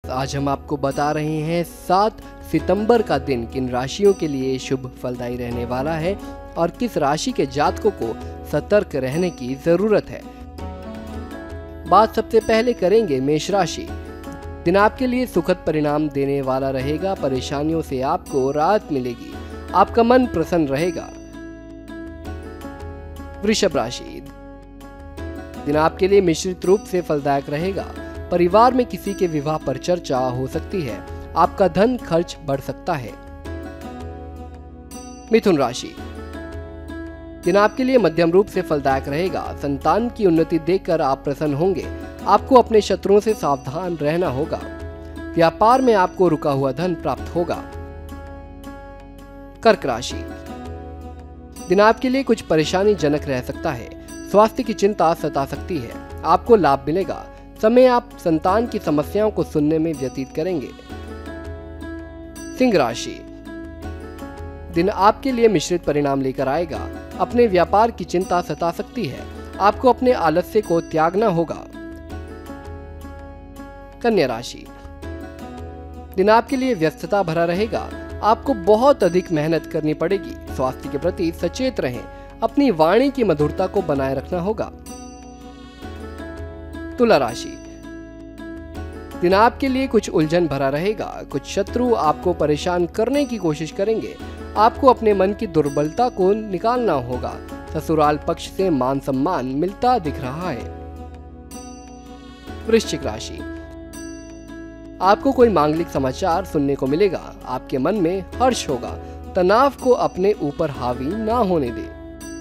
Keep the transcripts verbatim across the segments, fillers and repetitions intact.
आज हम आपको बता रहे हैं सात सितंबर का दिन किन राशियों के लिए शुभ फलदायी रहने वाला है और किस राशि के जातकों को सतर्क रहने की जरूरत है। बात सबसे पहले करेंगे मेष राशि। दिन आपके लिए सुखद परिणाम देने वाला रहेगा। परेशानियों से आपको राहत मिलेगी। आपका मन प्रसन्न रहेगा। वृषभ राशि। दिन आपके लिए मिश्रित रूप से फलदायक रहेगा। परिवार में किसी के विवाह पर चर्चा हो सकती है। आपका धन खर्च बढ़ सकता है। मिथुन राशि। दिन आपके लिए मध्यम रूप से फलदायक रहेगा। संतान की उन्नति देखकर आप प्रसन्न होंगे। आपको अपने शत्रुओं से सावधान रहना होगा। व्यापार में आपको रुका हुआ धन प्राप्त होगा। कर्क राशि। दिन आपके लिए कुछ परेशानी जनक रह सकता है। स्वास्थ्य की चिंता सता सकती है। आपको लाभ मिलेगा। समय आप संतान की समस्याओं को सुनने में व्यतीत करेंगे। सिंह राशि। दिन आपके लिए मिश्रित परिणाम लेकर आएगा। अपने व्यापार की चिंता सता सकती है। आपको अपने आलस्य को त्यागना होगा। कन्या राशि। दिन आपके लिए व्यस्तता भरा रहेगा। आपको बहुत अधिक मेहनत करनी पड़ेगी। स्वास्थ्य के प्रति सचेत रहें। अपनी वाणी की मधुरता को बनाए रखना होगा। तुला राशि। दिन आपके लिए कुछ उलझन भरा रहेगा। कुछ शत्रु आपको परेशान करने की कोशिश करेंगे। आपको अपने मन की दुर्बलता को निकालना होगा। ससुराल पक्ष से मान सम्मान मिलता दिख रहा है। वृश्चिक राशि। आपको कोई मांगलिक समाचार सुनने को मिलेगा। आपके मन में हर्ष होगा। तनाव को अपने ऊपर हावी ना होने दे।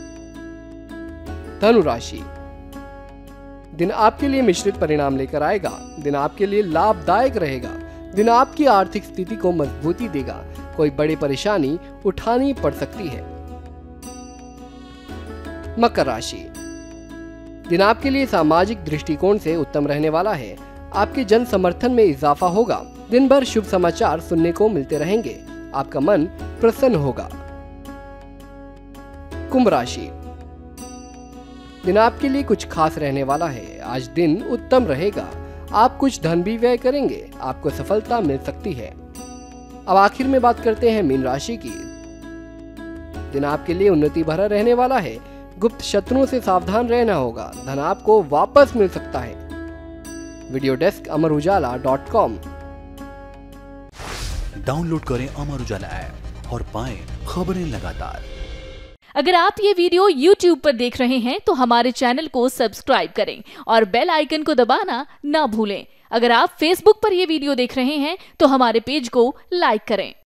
धनु राशि। दिन आपके लिए मिश्रित परिणाम लेकर आएगा। दिन आपके लिए लाभदायक रहेगा। दिन आपकी आर्थिक स्थिति को मजबूती देगा। कोई बड़ी परेशानी उठानी पड़ सकती है। मकर राशि। दिन आपके लिए सामाजिक दृष्टिकोण से उत्तम रहने वाला है। आपके जन समर्थन में इजाफा होगा। दिन भर शुभ समाचार सुनने को मिलते रहेंगे। आपका मन प्रसन्न होगा। कुंभ राशि। दिन आपके लिए कुछ खास रहने वाला है। आज दिन उत्तम रहेगा। आप कुछ धन भी व्यय करेंगे। आपको सफलता मिल सकती है। अब आखिर में बात करते हैं मीन राशि की। दिन आपके लिए उन्नति भरा रहने वाला है। गुप्त शत्रुओं से सावधान रहना होगा। धन आपको वापस मिल सकता है। Video desk Amar Ujala dot com. Download करें अमर उजाला ऐप और पाएं खबरें लगातार। अगर आप ये वीडियो यूट्यूब पर देख रहे हैं तो हमारे चैनल को सब्सक्राइब करें और बेल आइकन को दबाना ना भूलें। अगर आप फेसबुक पर यह वीडियो देख रहे हैं तो हमारे पेज को लाइक करें।